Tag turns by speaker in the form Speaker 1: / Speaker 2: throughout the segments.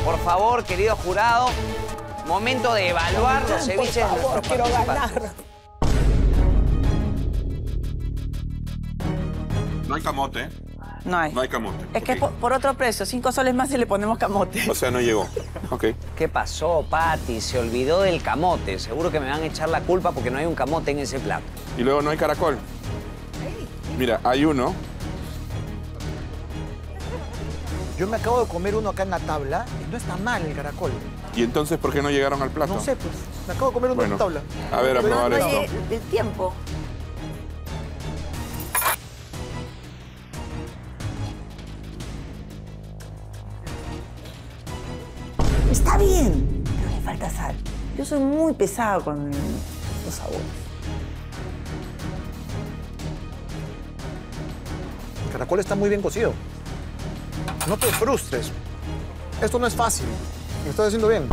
Speaker 1: Por favor, querido jurado, momento de evaluar los ceviches de nuestros
Speaker 2: quiero
Speaker 1: participantes.
Speaker 2: ganar.
Speaker 3: No hay camote, ¿eh?
Speaker 4: No hay.
Speaker 3: No hay camote.
Speaker 4: Es que es por otro precio, 5 soles más y le ponemos camote.
Speaker 3: O sea, no llegó. Ok.
Speaker 1: ¿Qué pasó, Pati? Se olvidó del camote. Seguro que me van a echar la culpa porque no hay un camote en ese plato.
Speaker 3: Y luego no hay caracol. Mira, hay uno.
Speaker 2: Yo me acabo de comer uno acá en la tabla y no está mal el caracol.
Speaker 3: ¿Y entonces por qué no llegaron al plato?
Speaker 2: No sé, pues. Me acabo de comer uno en
Speaker 3: Bueno,
Speaker 2: la tabla.
Speaker 3: a ver, a probar esto.
Speaker 4: Oye, el tiempo. Está bien, pero le falta sal. Yo soy muy pesada con los sabores.
Speaker 2: El caracol está muy bien cocido. No te frustres. Esto no es fácil. Lo estás haciendo bien.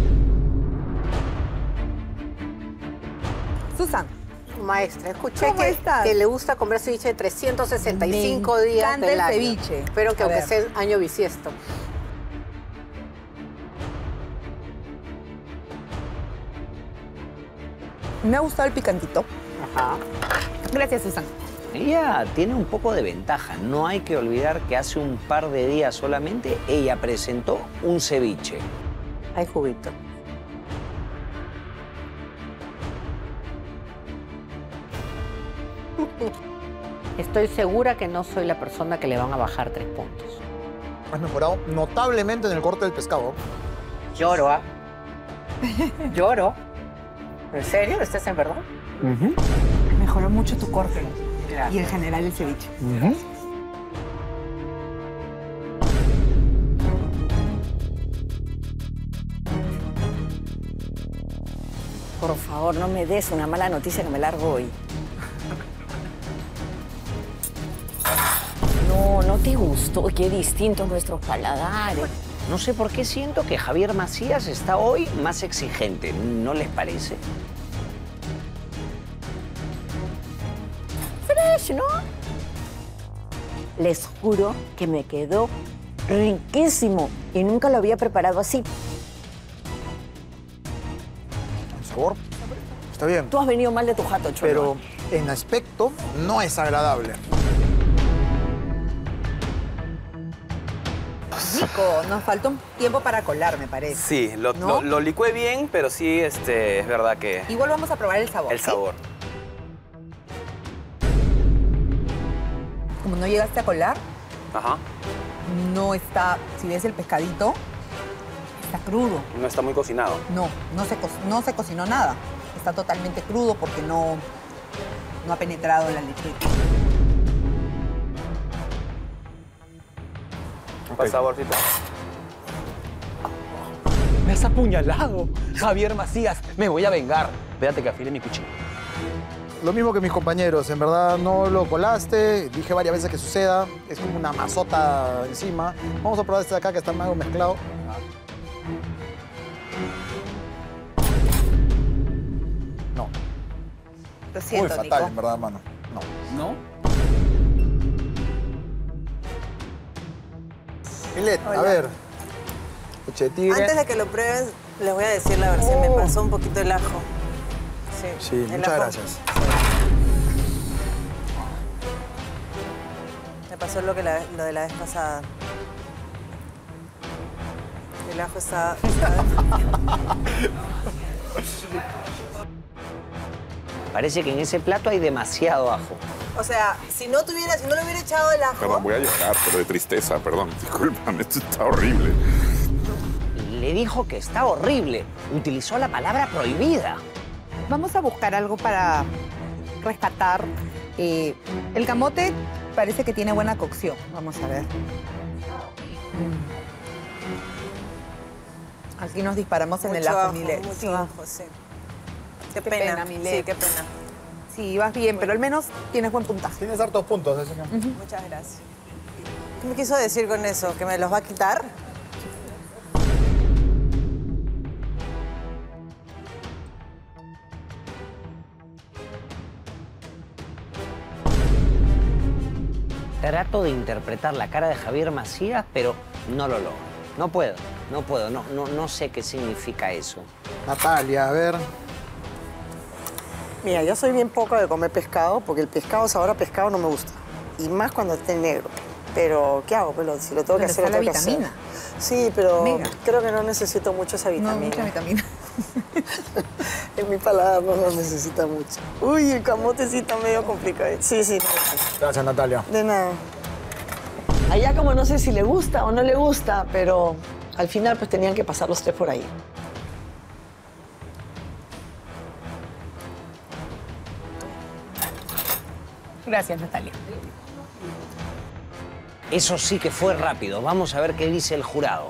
Speaker 5: Susan,
Speaker 6: Maestra, escuché
Speaker 5: ¿cómo estás?
Speaker 6: que le gusta comer ceviche de 365 días
Speaker 5: encanta
Speaker 6: del
Speaker 5: el
Speaker 6: año.
Speaker 5: ceviche.
Speaker 6: Espero que
Speaker 5: A
Speaker 6: aunque
Speaker 5: ver.
Speaker 6: sea año bisiesto.
Speaker 5: Me ha gustado el picantito.
Speaker 6: Ajá.
Speaker 5: Gracias, Susan.
Speaker 1: Ella tiene un poco de ventaja. No hay que olvidar que hace un par de días solamente ella presentó un ceviche.
Speaker 6: Hay juguito. Estoy segura que no soy la persona que le van a bajar 3 puntos.
Speaker 2: Has mejorado notablemente en el corte del pescado.
Speaker 6: Lloro, ¿ah? Lloro. ¿En serio? ¿Estás en verdad?
Speaker 5: Mejoró mucho tu corte. Y en general el ceviche.
Speaker 4: Por favor, no me des una mala noticia que me largo hoy. No, no te gustó. Qué distintos nuestros paladares.
Speaker 1: No sé por qué siento que Javier Macías está hoy más exigente. ¿No les parece?
Speaker 4: Fresh, ¿no? Les juro que me quedó riquísimo y nunca lo había preparado así.
Speaker 2: El sabor está bien.
Speaker 4: Tú has venido mal de tu jato, Cholo.
Speaker 2: Pero en aspecto no es agradable.
Speaker 5: Rico, nos falta un tiempo para colar, me parece.
Speaker 7: Sí,
Speaker 5: ¿No?
Speaker 7: lo licué bien, pero sí, es verdad que
Speaker 5: Igual vamos a probar el sabor.
Speaker 7: el
Speaker 5: ¿sí?
Speaker 7: sabor.
Speaker 5: Como no llegaste a colar,
Speaker 7: Ajá.
Speaker 5: no está, si ves el pescadito, está crudo.
Speaker 7: No está muy cocinado.
Speaker 5: No se cocinó nada. Está totalmente crudo porque no ha penetrado en la lechita.
Speaker 7: ¿Cuál saborcito?
Speaker 8: Me has apuñalado, Javier Macías. Me voy a vengar. Espérate que afile mi cuchillo.
Speaker 2: Lo mismo que mis compañeros. En verdad no lo colaste. Dije varias veces que suceda. Es como una mazota encima. Vamos a probar este de acá que está algo mezclado. No.
Speaker 5: Lo
Speaker 2: Muy
Speaker 5: siento,
Speaker 2: fatal,
Speaker 5: Nico.
Speaker 2: en verdad, mano. No.
Speaker 8: ¿No?
Speaker 2: Milet, a ver. Leche de tigre.
Speaker 9: Antes de que lo pruebes, les voy a decir la verdad. Me pasó un poquito el ajo.
Speaker 2: Sí,
Speaker 9: el
Speaker 2: muchas
Speaker 9: ajo.
Speaker 2: gracias.
Speaker 9: Me pasó lo de la vez pasada. El ajo está...
Speaker 1: Parece que en ese plato hay demasiado ajo.
Speaker 9: O sea, si no le hubiera echado el ajo...
Speaker 3: Perdón, voy a llorar, pero de tristeza, perdón. Discúlpame, esto está horrible.
Speaker 1: Le dijo que está horrible. Utilizó la palabra prohibida.
Speaker 5: Vamos a buscar algo para rescatar. El camote parece que tiene buena cocción. Vamos a ver. Aquí nos disparamos en el ajo, Milet. Sí.
Speaker 9: Mucho ajo, sí. Qué
Speaker 5: Qué
Speaker 9: pena,
Speaker 5: pena, Milet.
Speaker 9: sí, qué pena.
Speaker 5: Sí, vas bien, pero al menos tienes buen puntaje.
Speaker 2: Tienes hartos puntos, ¿eh, señor?
Speaker 9: Muchas gracias. ¿Qué me quiso decir con eso? ¿Que me los va a quitar?
Speaker 1: Trato de interpretar la cara de Javier Macías, pero no lo logro. No puedo. No puedo, no sé qué significa eso.
Speaker 2: Natalia, a ver.
Speaker 9: Mira, yo soy bien poco de comer pescado porque el pescado, sabor a pescado no me gusta. Y más cuando esté negro. Pero, ¿qué hago? Pero si lo tengo que hacer, lo tengo que hacer.
Speaker 5: vitamina.
Speaker 9: Sí, pero
Speaker 5: Mega.
Speaker 9: creo que no necesito mucho esa vitamina.
Speaker 5: No, mucha vitamina.
Speaker 9: En mi paladar no lo necesita mucho. Uy, el camote sí está medio complicado. Sí.
Speaker 2: Gracias, Natalia.
Speaker 9: De nada.
Speaker 4: Allá como no sé si le gusta o no le gusta, pero al final pues tenían que pasar los 3 por ahí.
Speaker 5: Gracias, Natalia.
Speaker 1: Eso sí que fue rápido. Vamos a ver qué dice el jurado.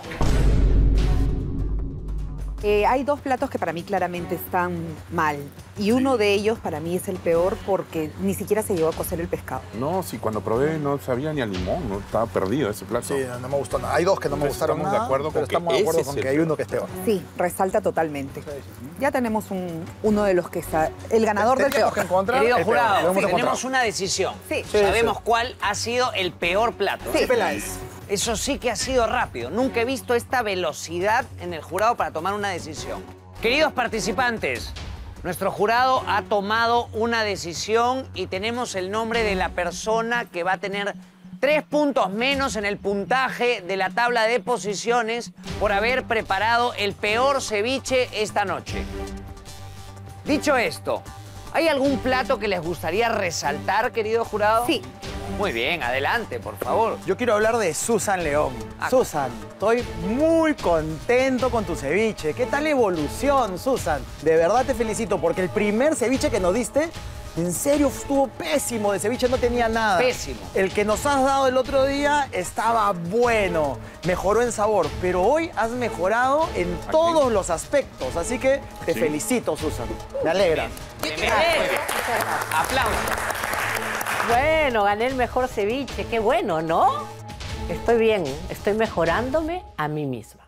Speaker 5: Hay 2 platos que para mí claramente están mal. Y uno de ellos para mí es el peor porque ni siquiera se llegó a cocer el pescado.
Speaker 3: No, si cuando probé no sabía ni a limón, no estaba perdido ese plato.
Speaker 2: Sí, no me gustó nada. Hay 2 que no me gustaron
Speaker 3: Estamos de
Speaker 2: nada,
Speaker 3: acuerdo
Speaker 2: pero
Speaker 3: con que
Speaker 2: estamos de acuerdo
Speaker 3: ese
Speaker 2: con
Speaker 3: es
Speaker 2: que
Speaker 3: el
Speaker 2: hay
Speaker 3: peor.
Speaker 2: uno que es peor.
Speaker 5: Sí, resalta totalmente. Ya tenemos uno de los que está... El ganador del
Speaker 2: Teníamos
Speaker 5: peor.
Speaker 2: que encontrar
Speaker 1: Querido
Speaker 2: el peor.
Speaker 1: jurado,
Speaker 2: Lo hemos
Speaker 1: tenemos
Speaker 2: encontrado.
Speaker 1: una decisión.
Speaker 5: Sí.
Speaker 1: Sabemos cuál ha sido el peor plato.
Speaker 5: Sí.
Speaker 2: Peláez.
Speaker 1: Eso sí que ha sido rápido. Nunca he visto esta velocidad en el jurado para tomar una decisión. Queridos participantes, nuestro jurado ha tomado una decisión y tenemos el nombre de la persona que va a tener 3 puntos menos en el puntaje de la tabla de posiciones por haber preparado el peor ceviche esta noche. Dicho esto, ¿hay algún plato que les gustaría resaltar, querido jurado?
Speaker 5: Sí.
Speaker 1: Muy bien, adelante, por favor.
Speaker 10: Yo quiero hablar de Susan León. Susan, estoy muy contento con tu ceviche. ¿Qué tal la evolución, Susan? De verdad te felicito porque el primer ceviche que nos diste, en serio, estuvo pésimo. De ceviche no tenía nada.
Speaker 1: Pésimo.
Speaker 10: El que nos has dado el otro día estaba bueno. Mejoró en sabor, pero hoy has mejorado en todos los aspectos. Así que te felicito, Susan. Me alegra.
Speaker 1: Aplausos.
Speaker 6: Bueno, gané el mejor ceviche. Qué bueno, ¿no? Estoy bien, estoy mejorándome a mí misma.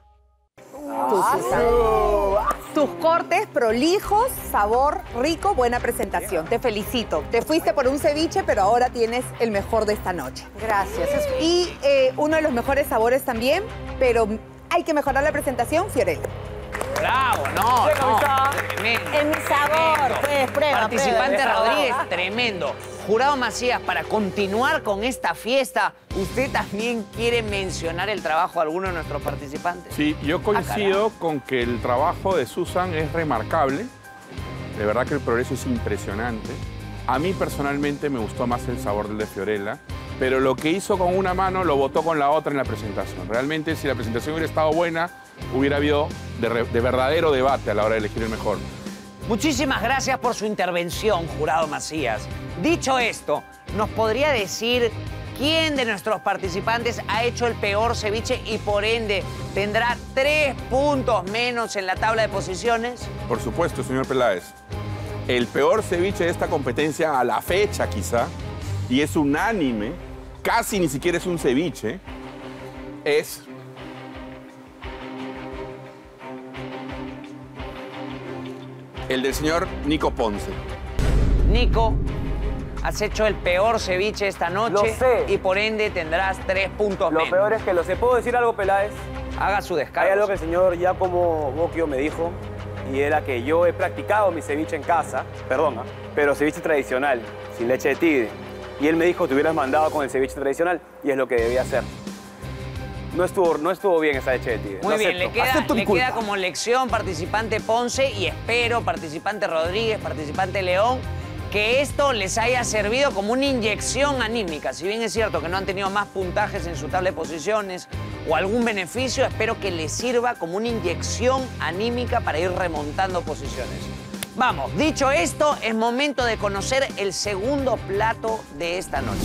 Speaker 5: Tus cortes prolijos, sabor rico, buena presentación. Te felicito. Te fuiste por un ceviche, pero ahora tienes el mejor de esta noche.
Speaker 6: Gracias.
Speaker 5: Y uno de los mejores sabores también, pero hay que mejorar la presentación, Fiorella.
Speaker 1: Bravo, no. Tremendo.
Speaker 6: En mi sabor, pues, prueba.
Speaker 1: Participante
Speaker 6: prueba.
Speaker 1: Rodríguez, tremendo. Jurado Macías, para continuar con esta fiesta, ¿usted también quiere mencionar el trabajo de alguno de nuestros participantes?
Speaker 3: Sí, yo coincido con que el trabajo de Susan es remarcable. De verdad que el progreso es impresionante. A mí personalmente me gustó más el sabor del de Fiorella, pero lo que hizo con una mano lo botó con la otra en la presentación. Realmente, si la presentación hubiera estado buena, hubiera habido de verdadero debate a la hora de elegir el mejor.
Speaker 1: Muchísimas gracias por su intervención, Jurado Macías. Dicho esto, ¿nos podría decir quién de nuestros participantes ha hecho el peor ceviche y por ende tendrá 3 puntos menos en la tabla de posiciones?
Speaker 3: Por supuesto, señor Peláez. El peor ceviche de esta competencia a la fecha, quizá, y es unánime, casi ni siquiera es un ceviche, es... el del señor Nico Ponce.
Speaker 1: Nico, has hecho el peor ceviche esta noche.
Speaker 7: Lo sé.
Speaker 1: Y por ende tendrás 3 puntos
Speaker 7: Lo
Speaker 1: menos.
Speaker 7: peor es que lo sé. ¿Puedo decir algo, Peláez?
Speaker 1: Haga su
Speaker 7: Hay
Speaker 1: descargo.
Speaker 7: algo que el señor Giacomo Bocchio me dijo, y era que yo he practicado mi ceviche en casa, perdón, pero ceviche tradicional, sin leche de tigre. Y él me dijo, te hubieras mandado con el ceviche tradicional, y es lo que debía hacer. No estuvo bien esa leche de tigre.
Speaker 1: Muy
Speaker 7: Lo
Speaker 1: bien,
Speaker 7: acepto.
Speaker 1: le
Speaker 7: Acepto mi
Speaker 1: queda
Speaker 7: culpa.
Speaker 1: como lección participante Ponce y espero, participante Rodríguez, participante León, que esto les haya servido como una inyección anímica. Si bien es cierto que no han tenido más puntajes en su tabla de posiciones o algún beneficio, espero que les sirva como una inyección anímica para ir remontando posiciones. Vamos, dicho esto, es momento de conocer el segundo plato de esta noche.